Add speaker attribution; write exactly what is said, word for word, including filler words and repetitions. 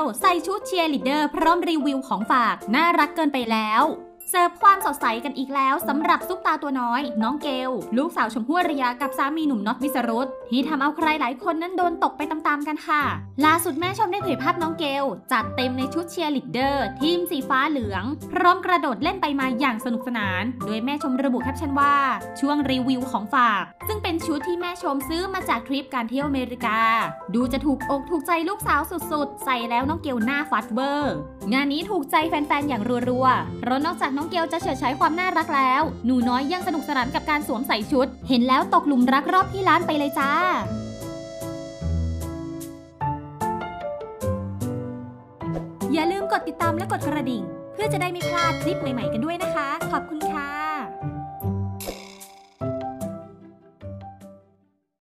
Speaker 1: ใส่ชุดเชียร์ลีดเดอร์พร้อมรีวิวของฝากน่ารักเกินไปแล้วเสิร์ฟความสดใสกันอีกแล้วสำหรับซุปตาตัวน้อยน้องเกลลูกสาวชมพู่อารยากับสามีหนุ่มน็อตวิสรุตที่ทำเอาใครหลายคนนั้นโดนตกไปตามๆกันค่ะล่าสุดแม่ชมได้เผยภาพน้องเกลจัดเต็มในชุดเชียร์ลีดเดอร์ทีมสีฟ้าเหลืองพร้อมกระโดดเล่นไปมาอย่างสนุกสนานโดยแม่ชมระบุแคปชั่นว่าช่วงรีวิวของฝากซึ่งเป็นชุดที่แม่ชมซื้อมาจากทริปการเที่ยวอเมริกาดูจะถูกอกถูกใจลูกสาวสุดๆใส่แล้วน้องเกลหน้าฟัดเวอร์งานนี้ถูกใจแฟนๆอย่างรัวๆเพราะนอกจากน้องเกลจะเฉิดฉายความน่ารักแล้วหนูน้อยยังสนุกสนานกับการสวมใส่ชุดเห็นแล้วตกหลุมรักรอบที่ร้านไปเลยจ้าอย่าลืมกดติดตามและกดกระดิ่งเพื่อจะได้ไม่พลาดคลิปใหม่ๆกันด้วยนะคะขอบคุณค่ะ